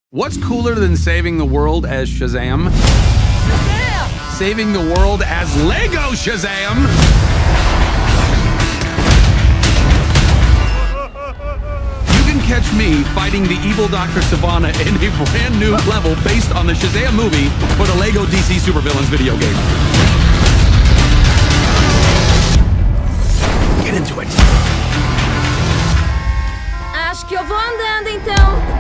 What's cooler than saving the world as Shazam? Shazam! Saving the world as Lego Shazam! You can catch me fighting the evil Dr. Savannah in a brand new level based on the Shazam movie for the Lego DC Supervillains video game. Get into it. Acho que eu vou andando então.